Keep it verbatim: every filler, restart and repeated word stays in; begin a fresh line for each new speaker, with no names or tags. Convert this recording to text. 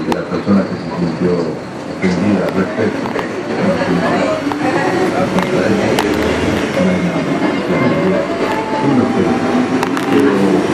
de la persona que se sintió ofendida al respecto. Pero